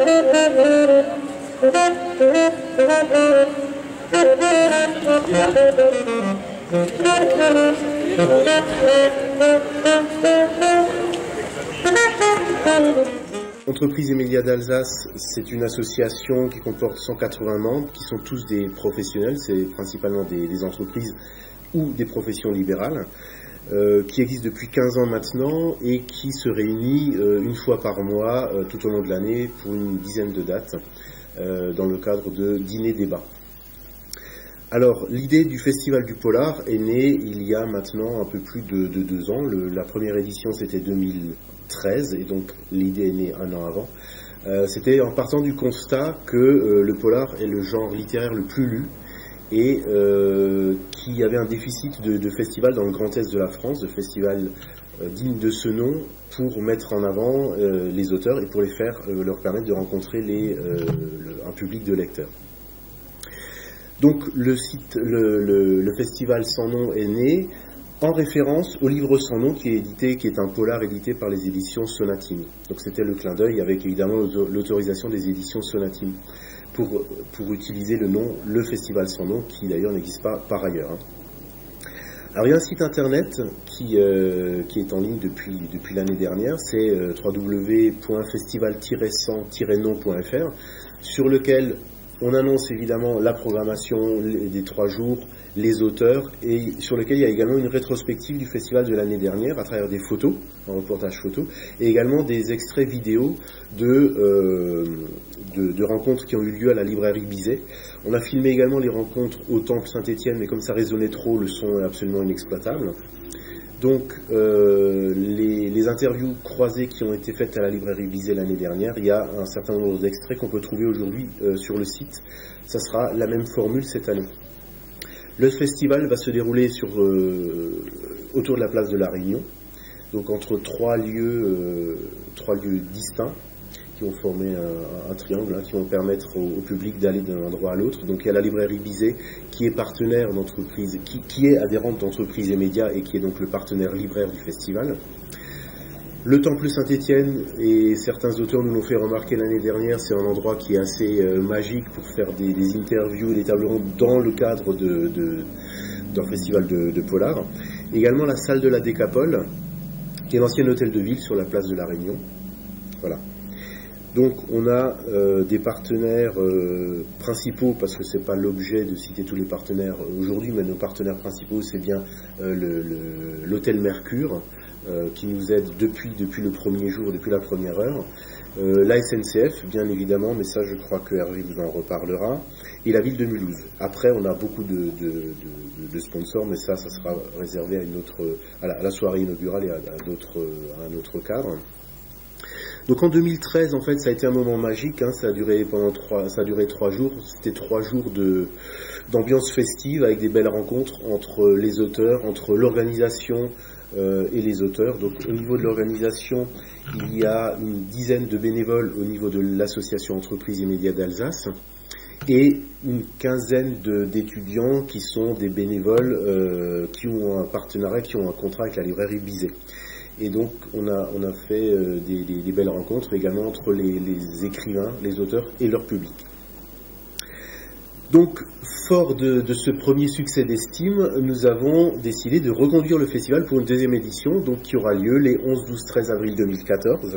Entreprises et médias d'Alsace, c'est une association qui comporte 180 membres, qui sont tous des professionnels, c'est principalement des entreprises ou des professions libérales, qui existe depuis 15 ans maintenant et qui se réunit une fois par mois tout au long de l'année pour une dizaine de dates dans le cadre de dîners-débats. Alors, l'idée du Festival du Polar est née il y a maintenant un peu plus de 2 ans. La première édition, c'était 2013, et donc l'idée est née un an avant. C'était en partant du constat que le polar est le genre littéraire le plus lu et qu'il y avait un déficit de festivals dans le Grand Est de la France, de festivals dignes de ce nom, pour mettre en avant les auteurs et pour leur permettre de rencontrer un public de lecteurs. Donc le festival Sans Nom est né en référence au livre Sans Nom qui est un polar édité par les éditions Sonatine. Donc c'était le clin d'œil avec évidemment l'autorisation des éditions Sonatine pour utiliser le nom Le Festival Sans Nom, qui d'ailleurs n'existe pas par ailleurs. Alors il y a un site internet qui est en ligne depuis l'année dernière, c'est www.festival-sans-nom.fr, sur lequel on annonce évidemment la programmation des 3 jours, les auteurs, et sur lequel il y a également une rétrospective du festival de l'année dernière à travers des photos, un reportage photo, et également des extraits vidéo de rencontres qui ont eu lieu à la librairie Bizet. On a filmé également les rencontres au Temple Saint-Étienne, mais comme ça résonnait trop, le son est absolument inexploitable. Donc, les interviews croisées qui ont été faites à la librairie Bizet l'année dernière, il y a un certain nombre d'extraits qu'on peut trouver aujourd'hui sur le site. Ça sera la même formule cette année. Le festival va se dérouler autour de la place de la Réunion, donc entre 3 lieux distincts qui vont former un triangle, qui vont permettre au public d'aller d'un endroit à l'autre. Donc il y a la librairie Bizet qui est partenaire d'entreprise, qui est adhérente d'Entreprises et Médias et qui est donc le partenaire libraire du festival. Le Temple Saint-Étienne, et certains auteurs nous l'ont fait remarquer l'année dernière, c'est un endroit qui est assez magique pour faire des interviews et des tables rondes dans le cadre d'un festival de polar. Également la salle de la Décapole, qui est l'ancien hôtel de ville sur la place de la Réunion. Voilà. Donc on a des partenaires principaux, parce que ce n'est pas l'objet de citer tous les partenaires aujourd'hui, mais nos partenaires principaux, c'est bien l'hôtel Mercure, qui nous aide depuis le premier jour, depuis la première heure, la SNCF, bien évidemment, mais ça je crois que Hervé vous en reparlera, et la ville de Mulhouse. Après, on a beaucoup de sponsors, mais ça sera réservé à la soirée inaugurale et à un autre cadre. Donc en 2013, en fait, ça a été un moment magique, ça a duré 3 jours, c'était 3 jours d'ambiance festive avec des belles rencontres entre les auteurs, entre l'organisation et les auteurs. Donc au niveau de l'organisation, il y a une dizaine de bénévoles au niveau de l'association Entreprises et Médias d'Alsace et une quinzaine d'étudiants qui sont des bénévoles qui ont un partenariat, qui ont un contrat avec la librairie Bizet. Et donc on a fait des belles rencontres également entre les écrivains, les auteurs et leur public. Donc, fort de ce premier succès d'estime, nous avons décidé de reconduire le festival pour une deuxième édition, donc qui aura lieu les 11, 12, 13 avril 2014,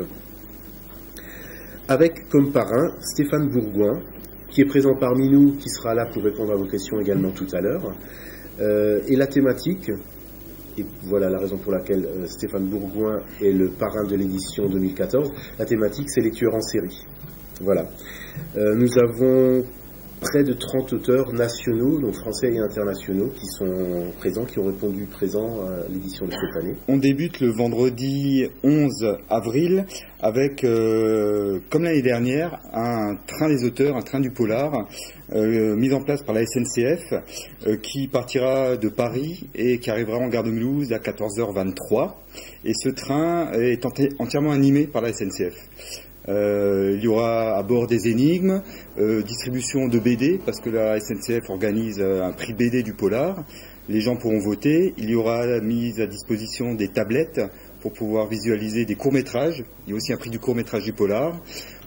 avec comme parrain Stéphane Bourgoin, qui est présent parmi nous, qui sera là pour répondre à vos questions également tout à l'heure. Et la thématique, et voilà la raison pour laquelle Stéphane Bourgoin est le parrain de l'édition 2014, la thématique c'est les tueurs en série. Voilà. Nous avons près de 30 auteurs nationaux, donc français et internationaux, qui sont présents, qui ont répondu présents à l'édition de cette année. On débute le vendredi 11 avril avec, comme l'année dernière, un train des auteurs, un train du polar, mis en place par la SNCF, qui partira de Paris et qui arrivera en gare de Mulhouse à 14h23. Et ce train est entièrement animé par la SNCF. Il y aura à bord des énigmes, distribution de BD, parce que la SNCF organise un prix BD du polar. Les gens pourront voter. Il y aura mise à disposition des tablettes pour pouvoir visualiser des courts-métrages. Il y a aussi un prix du court-métrage du polar.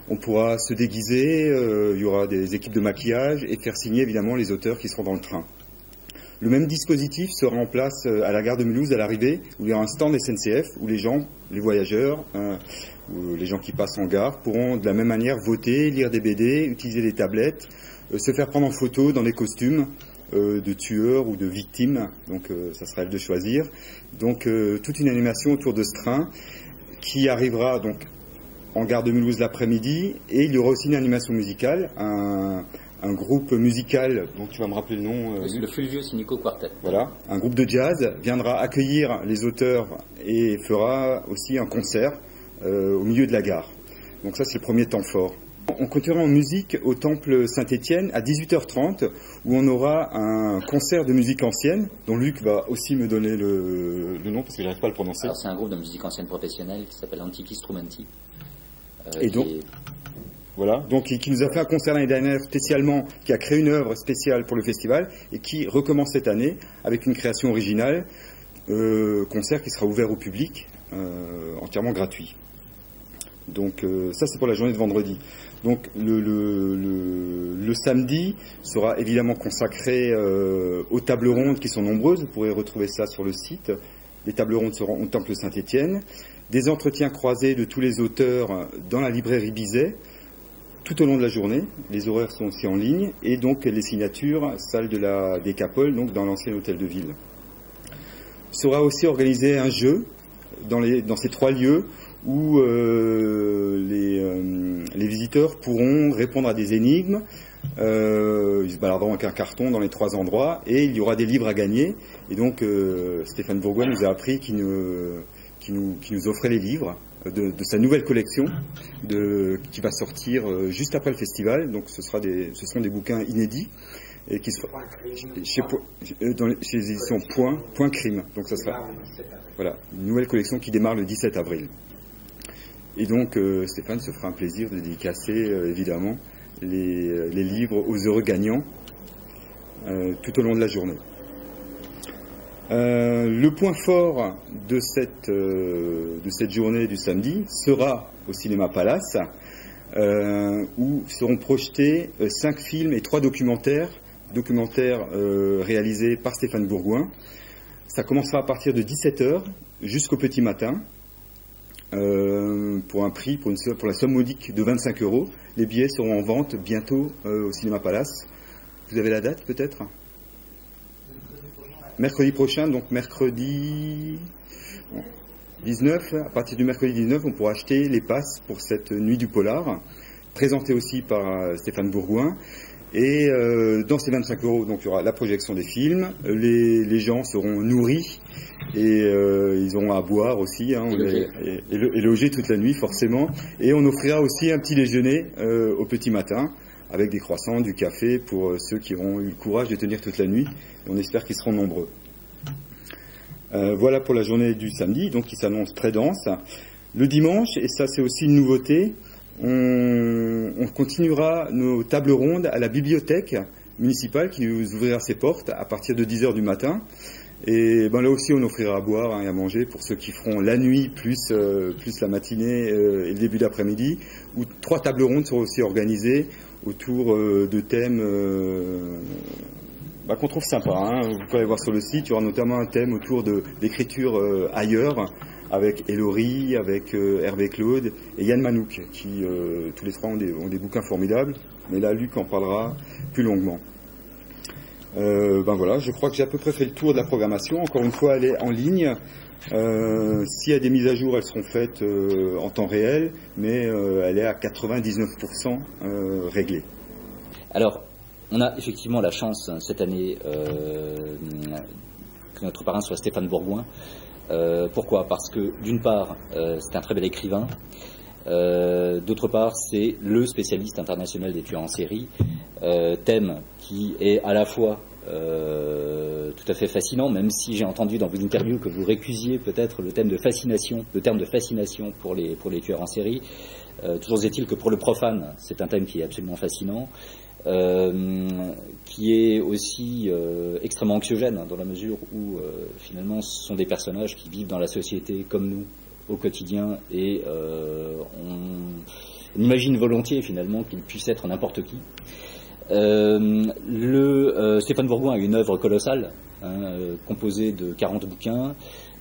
On pourra se déguiser, il y aura des équipes de maquillage et faire signer évidemment les auteurs qui seront dans le train. Le même dispositif sera en place à la gare de Mulhouse à l'arrivée, où il y aura un stand SNCF, où les gens, les voyageurs, ou les gens qui passent en gare pourront de la même manière voter, lire des BD, utiliser des tablettes, se faire prendre en photo dans des costumes de tueurs ou de victimes, donc ça sera à elle de choisir. Donc toute une animation autour de ce train qui arrivera donc en gare de Mulhouse l'après-midi, et il y aura aussi une animation musicale, un groupe musical, dont tu vas me rappeler le nom. Le Fulvio Sinico Quartet. Voilà, un groupe de jazz viendra accueillir les auteurs et fera aussi un concert au milieu de la gare. Donc ça, c'est le premier temps fort. On continuera en musique au Temple Saint-Étienne à 18h30, où on aura un concert de musique ancienne, dont Luc va aussi me donner le nom, parce que j'arrive pas à le prononcer. Alors c'est un groupe de musique ancienne professionnelle qui s'appelle Antiqui Strumenti. Et donc, voilà, donc qui nous a fait un concert l'année dernière spécialement, qui a créé une œuvre spéciale pour le festival, et qui recommence cette année avec une création originale, concert qui sera ouvert au public, entièrement gratuit. Donc ça c'est pour la journée de vendredi. Donc le samedi sera évidemment consacré aux tables rondes qui sont nombreuses, vous pourrez retrouver ça sur le site. Les tables rondes seront au Temple Saint-Étienne, des entretiens croisés de tous les auteurs dans la librairie Bizet, tout au long de la journée. Les horaires sont aussi en ligne, et donc les signatures, salle de la Décapole, donc dans l'ancien hôtel de ville. Il sera aussi organisé un jeu dans ces trois lieux où les visiteurs pourront répondre à des énigmes. Ils se baladeront avec un carton dans les trois endroits, et il y aura des livres à gagner. Et donc Stéphane Bourgoin nous a appris qu'il nous offrait les livres de sa nouvelle collection qui va sortir juste après le festival. Donc ce seront des bouquins inédits et qui seront chez les éditions Point Crime. Donc ça sera voilà, une nouvelle collection qui démarre le 17 avril. Et donc Stéphane se fera un plaisir de dédicacer évidemment les livres aux heureux gagnants tout au long de la journée. Le point fort de cette journée du samedi sera au Cinéma Palace, où seront projetés 5 films et 3 documentaires réalisés par Stéphane Bourgoin. Ça commencera à partir de 17h jusqu'au petit matin, pour un prix, pour la somme modique de 25 €. Les billets seront en vente bientôt au Cinéma Palace. Vous avez la date peut-être ? Mercredi prochain, donc mercredi 19, à partir du mercredi 19, on pourra acheter les passes pour cette nuit du polar, présentée aussi par Stéphane Bourgoin. Et dans ces 25 €, donc il y aura la projection des films, les gens seront nourris et ils auront à boire aussi, hein, et loger toute la nuit forcément. Et on offrira aussi un petit déjeuner au petit matin, avec des croissants, du café pour ceux qui auront eu le courage de tenir toute la nuit. On espère qu'ils seront nombreux. Voilà pour la journée du samedi, donc qui s'annonce très dense. Le dimanche, et ça c'est aussi une nouveauté, on continuera nos tables rondes à la bibliothèque municipale qui nous ouvrira ses portes à partir de 10h du matin. Et ben là aussi on offrira à boire et à manger pour ceux qui feront la nuit plus la matinée et le début d'après-midi, où 3 tables rondes seront aussi organisées autour de thèmes qu'on trouve sympas, hein. Vous pouvez aller voir sur le site, il y aura notamment un thème autour d'écriture ailleurs, avec Elori, avec Hervé Claude et Yann Manouk, qui tous les 3 ont des bouquins formidables, mais là Luc en parlera plus longuement. Voilà, je crois que j'ai à peu près fait le tour de la programmation. Encore une fois, elle est en ligne. S'il y a des mises à jour, elles seront faites en temps réel, mais elle est à 99% réglée. Alors, on a effectivement la chance cette année que notre parrain soit Stéphane Bourgoin. Pourquoi ? Parce que d'une part, c'est un très bel écrivain. D'autre part, c'est le spécialiste international des tueurs en série, thème qui est à la fois tout à fait fascinant, même si j'ai entendu dans vos interviews que vous récusiez peut-être le terme de fascination pour les tueurs en série. Toujours est-il que pour le profane, c'est un thème qui est absolument fascinant, qui est aussi extrêmement anxiogène, dans la mesure où finalement ce sont des personnages qui vivent dans la société comme nous au quotidien, et On imagine volontiers finalement qu'il puisse être n'importe qui. Stéphane Bourgoin a une œuvre colossale, composée de 40 bouquins,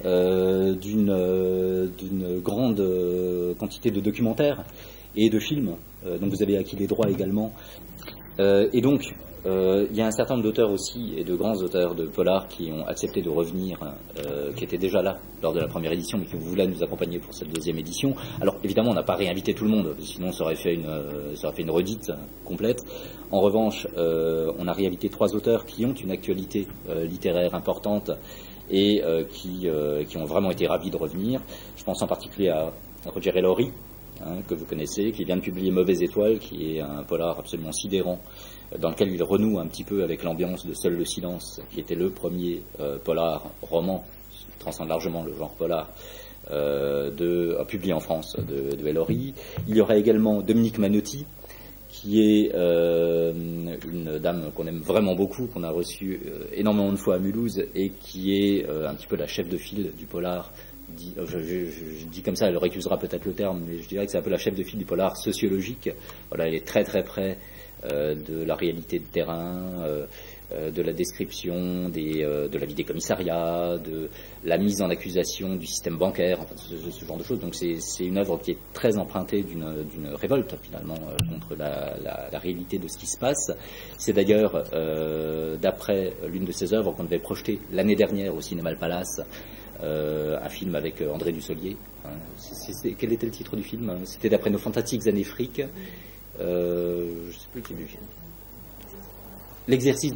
d'une grande quantité de documentaires et de films, donc vous avez acquis les droits également. Et donc, il y a un certain nombre d'auteurs aussi, et de grands auteurs de polar qui ont accepté de revenir, qui étaient déjà là lors de la première édition, mais qui voulaient nous accompagner pour cette deuxième édition. Alors évidemment, on n'a pas réinvité tout le monde, sinon ça aurait fait une redite complète. En revanche, on a réinvité 3 auteurs qui ont une actualité littéraire importante et qui ont vraiment été ravis de revenir. Je pense en particulier à Roger Elordi, que vous connaissez, qui vient de publier Mauvaise Étoile, qui est un polar absolument sidérant, dans lequel il renoue un petit peu avec l'ambiance de Seul le silence, qui était le premier polar roman, qui transcende largement le genre polar, publié en France de Elordi. Il y aura également Dominique Manotti, qui est une dame qu'on aime vraiment beaucoup, qu'on a reçue énormément de fois à Mulhouse, et qui est un petit peu la chef de file du polar. Je dis comme ça, elle récusera peut-être le terme, mais je dirais que c'est un peu la chef de file du polar sociologique. Voilà, elle est très très près de la réalité de terrain, de la description de la vie des commissariats, de la mise en accusation du système bancaire, enfin, ce genre de choses. Donc c'est une œuvre qui est très empruntée d'une révolte finalement contre la réalité de ce qui se passe. C'est d'ailleurs d'après l'une de ses œuvres qu'on devait projeter l'année dernière au Cinéma Le Palace, un film avec André Dussolier. Quel était le titre du film? C'était d'après Nos fantastiques années fric. Je ne sais plus le titre du film. L'exercice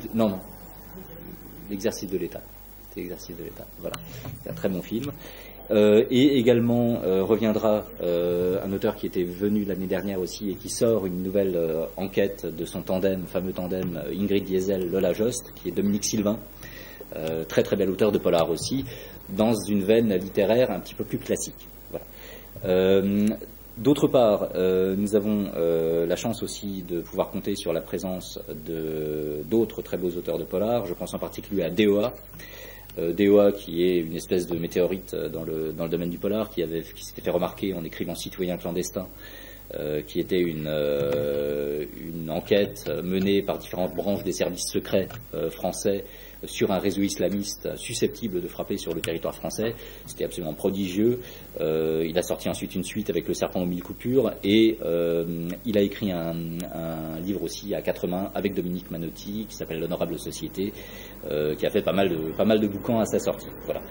de l'État. C'est l'exercice de l'État. Voilà. C'est un très bon film. Et également reviendra un auteur qui était venu l'année dernière aussi et qui sort une nouvelle enquête de son fameux tandem Ingrid Diesel, Lola Jost, qui est Dominique Sylvain. Très très bel auteur de polar aussi, dans une veine littéraire un petit peu plus classique. Voilà. D'autre part, nous avons la chance aussi de pouvoir compter sur la présence d'autres très beaux auteurs de polar. Je pense en particulier à DOA. DOA qui est une espèce de météorite dans le domaine du polar, qui s'était fait remarquer en écrivant Citoyen clandestin, qui était une enquête menée par différentes branches des services secrets français sur un réseau islamiste susceptible de frapper sur le territoire français. C'était absolument prodigieux. Il a sorti ensuite une suite avec Le serpent aux 1000 coupures, et il a écrit un livre aussi à 4 mains avec Dominique Manotti qui s'appelle L'honorable société, qui a fait pas mal de bouquins à sa sortie. Voilà.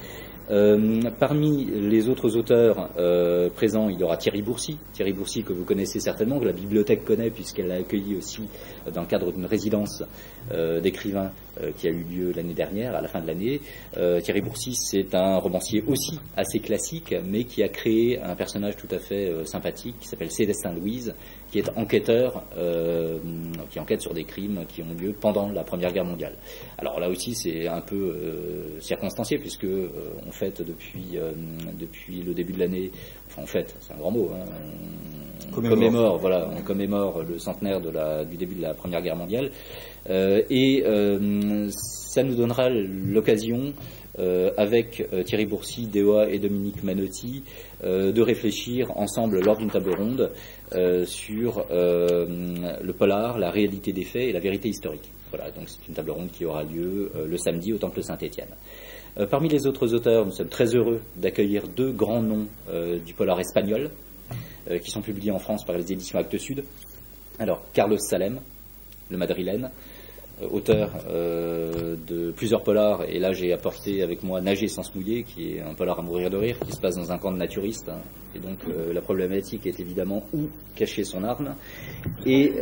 Parmi les autres auteurs présents, il y aura Thierry Bourcy que vous connaissez certainement, que la bibliothèque connaît puisqu'elle l'a accueilli aussi dans le cadre d'une résidence d'écrivains qui a eu lieu l'année dernière, à la fin de l'année. Thierry Bourcy, c'est un romancier aussi assez classique, mais qui a créé un personnage tout à fait sympathique qui s'appelle Célestin Louise, qui est enquêteur, qui enquête sur des crimes qui ont lieu pendant la Première Guerre mondiale. Alors là aussi, c'est un peu circonstancié, puisque on fête depuis le début de l'année, enfin on fête, c'est un grand mot, hein, on commémore le centenaire du début de la Première Guerre mondiale, et ça nous donnera l'occasion, avec Thierry Bourcy, DOA et Dominique Manotti, de réfléchir ensemble lors d'une table ronde sur le polar, la réalité des faits et la vérité historique. Voilà, donc c'est une table ronde qui aura lieu le samedi au Temple Saint-Étienne. Parmi les autres auteurs, nous sommes très heureux d'accueillir 2 grands noms du polar espagnol qui sont publiés en France par les éditions Actes Sud. Alors, Carlos Salem, le madrilène, auteur de plusieurs polars, et là j'ai apporté avec moi Nager sans se mouiller, qui est un polar à mourir de rire, qui se passe dans un camp de naturistes, hein, et donc la problématique est évidemment où cacher son arme. Et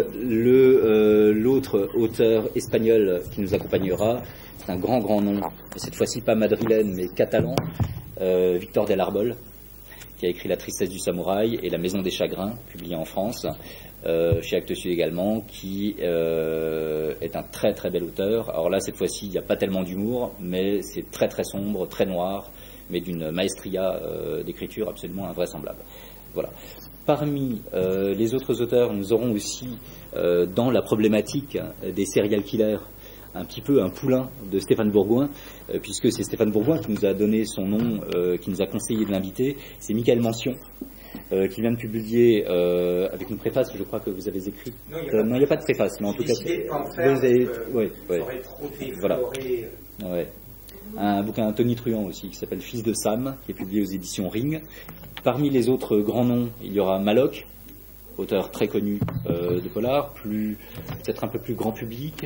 l'autre auteur espagnol qui nous accompagnera, c'est un grand nom, cette fois-ci pas madrilène mais catalan, Victor del Arbol, qui a écrit La tristesse du samouraï et La maison des chagrins, publié en France, chez Actes Sud également, qui est un très très bel auteur. Alors là, cette fois-ci, il n'y a pas tellement d'humour, mais c'est très très sombre, très noir, mais d'une maestria d'écriture absolument invraisemblable. Voilà. Parmi les autres auteurs, nous aurons aussi, dans la problématique des serial killers, un petit peu un poulain de Stéphane Bourgoin, puisque c'est Stéphane Bourgoin qui nous a donné son nom, qui nous a conseillé de l'inviter. C'est Michael Mention, qui vient de publier avec une préface que je crois que vous avez écrite. Non, il n'y a pas de préface, mais en tout cas, vous avez, voilà. Ouais. Un bouquin Tony Truant aussi qui s'appelle Fils de Sam, qui est publié aux éditions Ring. Parmi les autres grands noms, il y aura Maloc, auteur très connu de polar, peut-être un peu plus grand public,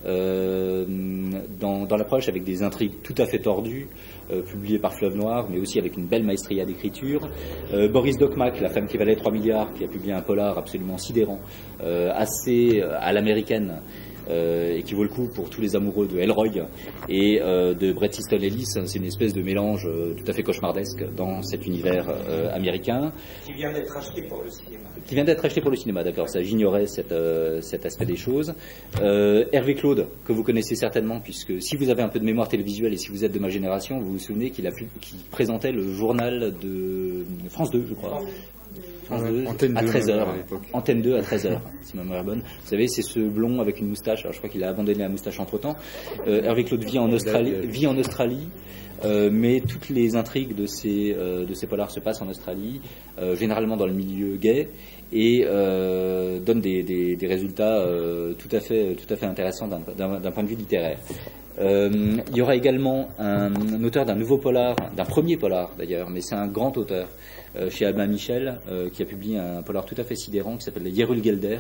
dans l'approche avec des intrigues tout à fait tordues, publiées par Fleuve Noir, mais aussi avec une belle maestria d'écriture. Boris Dockmack, La femme qui valait 3 milliards, qui a publié un polar absolument sidérant, assez à l'américaine, et qui vaut le coup pour tous les amoureux de Elroy et de Bret Easton Ellis. C'est une espèce de mélange tout à fait cauchemardesque dans cet univers américain. Qui vient d'être acheté pour le cinéma. Qui vient d'être acheté pour le cinéma, d'accord, ça j'ignorais cet aspect des choses. Hervé Claude, que vous connaissez certainement, puisque si vous avez un peu de mémoire télévisuelle et si vous êtes de ma génération, vous vous souvenez qu'il présentait le journal de France 2, je crois. Antenne 2 à 13h. À l'époque. Antenne 2 à 13h, si ma mémoire est bonne. Vous savez, c'est ce blond avec une moustache. Alors, je crois qu'il a abandonné la moustache entre-temps. Hervé Claude vit en Australie, mais toutes les intrigues de ces polars se passent en Australie, généralement dans le milieu gay, et donnent des résultats tout à fait intéressants d'un point de vue littéraire. Il y aura également un auteur d'un nouveau polar, d'un premier polar d'ailleurs, mais c'est un grand auteur, chez Albin Michel, qui a publié un polar tout à fait sidérant qui s'appelle Yerul Gelder,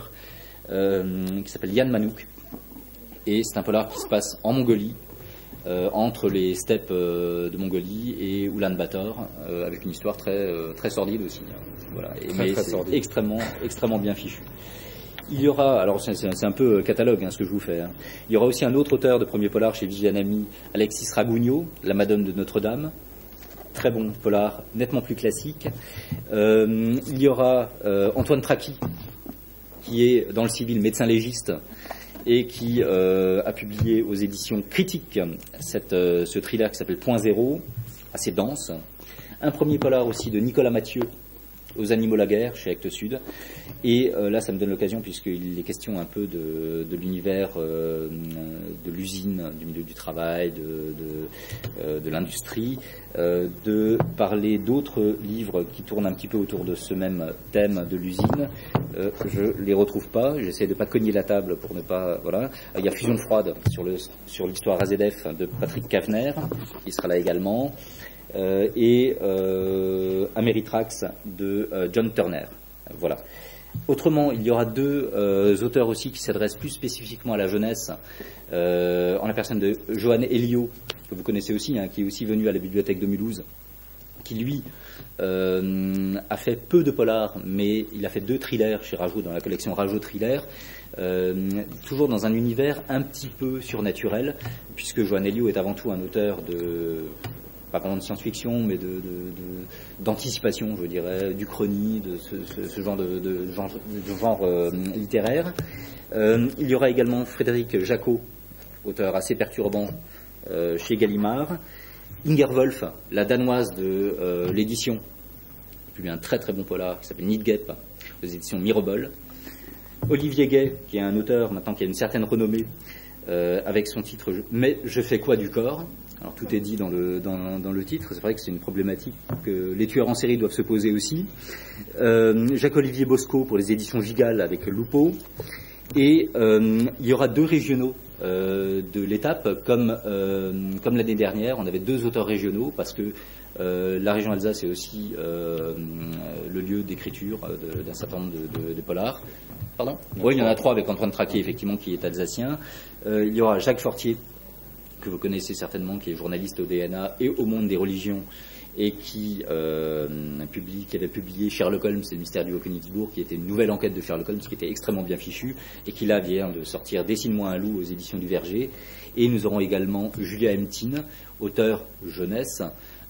qui s'appelle Yann Manouk, et c'est un polar qui se passe en Mongolie, entre les steppes de Mongolie et Oulan-Bator, avec une histoire très sordide aussi, voilà, mais c'est extrêmement bien fichu. Il y aura, alors c'est un peu catalogue ce que je vous fais, il y aura aussi un autre auteur de premier polar chez Vigianami, Alexis Ragugnot, La Madone de Notre-Dame, très bon polar, nettement plus classique. Il y aura Antoine Traquis, qui est dans le civil médecin légiste et qui a publié aux éditions Critiques ce thriller qui s'appelle Point Zéro, assez dense. Un premier polar aussi de Nicolas Mathieu, Aux animaux la guerre, chez Actes Sud. Et là, ça me donne l'occasion, puisqu'il est question un peu de l'univers de l'usine, du milieu du travail, de l'industrie, de parler d'autres livres qui tournent un petit peu autour de ce même thème de l'usine. Je les retrouve pas, j'essaie de pas cogner la table pour ne pas... Voilà. Il y a Fusion froide sur l'histoire AZF de Patrick Cavener, qui sera là également. Et Ameritrax de John Turner. Voilà. Autrement, il y aura deux auteurs aussi qui s'adressent plus spécifiquement à la jeunesse, en la personne de Johan Elio, que vous connaissez aussi, qui est aussi venu à la bibliothèque de Mulhouse, qui lui a fait peu de polars, mais il a fait 2 thrillers chez Rageot, dans la collection Rageot Thriller, toujours dans un univers un petit peu surnaturel, puisque Johan Elio est avant tout un auteur pas vraiment de science-fiction, mais d'anticipation, je dirais, d'uchronie, de ce genre de genre littéraire. Il y aura également Frédéric Jacot, auteur assez perturbant chez Gallimard. Inger Wolf, la danoise de l'édition, qui publie un très très bon polar qui s'appelle Nidgep, aux éditions Mirobol. Olivier Gay, qui est un auteur maintenant qui a une certaine renommée, avec son titre Mais je fais quoi du corps? Alors tout est dit dans le titre, c'est vrai que c'est une problématique que les tueurs en série doivent se poser aussi. Jacques-Olivier Bosco pour les éditions Gigal avec Lupo. Et il y aura 2 régionaux de l'étape, comme l'année dernière, on avait 2 auteurs régionaux, parce que la région Alsace est aussi le lieu d'écriture d'un certain nombre de polars. Pardon ? Oui, il y en a 3 avec Antoine Traquet, effectivement, qui est alsacien. Il y aura Jacques Fortier, que vous connaissez certainement, qui est journaliste au DNA et au Monde des religions, et qui avait publié Sherlock Holmes et le mystère du Haut-Königsbourg, qui était une nouvelle enquête de Sherlock Holmes qui était extrêmement bien fichue, et qui là vient de sortir Dessine-moi un loup aux éditions du Verger. Et nous aurons également Julia Emtine, auteur jeunesse,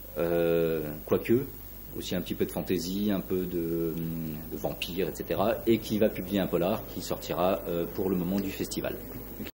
quoique aussi un petit peu de fantaisie, un peu de vampire, etc., et qui va publier un polar qui sortira pour le moment du festival. Ok.